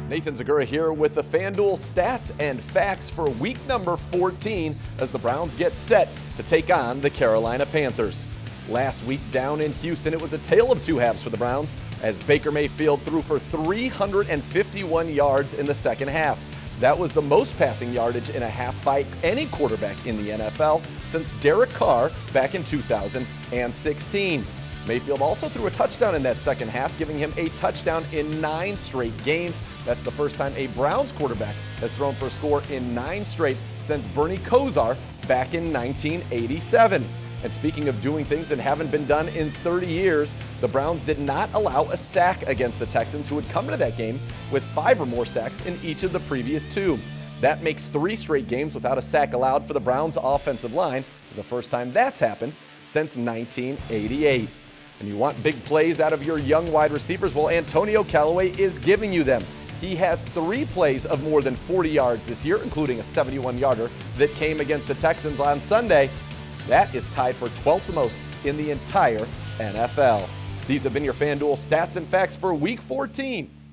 Nathan Zagura here with the FanDuel stats and facts for week number 14 as the Browns get set to take on the Carolina Panthers. Last week down in Houston, it was a tale of two halves for the Browns as Baker Mayfield threw for 351 yards in the second half. That was the most passing yardage in a half by any quarterback in the NFL since Derek Carr back in 2016. Mayfield also threw a touchdown in that second half, giving him a touchdown in 9 straight games. That's the first time a Browns quarterback has thrown for a score in 9 straight since Bernie Kosar back in 1987. And speaking of doing things that haven't been done in 30 years, the Browns did not allow a sack against the Texans, who had come into that game with 5 or more sacks in each of the previous 2. That makes 3 straight games without a sack allowed for the Browns offensive line, the first time that's happened since 1988. And you want big plays out of your young wide receivers? Well, Antonio Callaway is giving you them. He has 3 plays of more than 40 yards this year, including a 71-yarder that came against the Texans on Sunday. That is tied for 12th most in the entire NFL. These have been your FanDuel stats and facts for Week 14.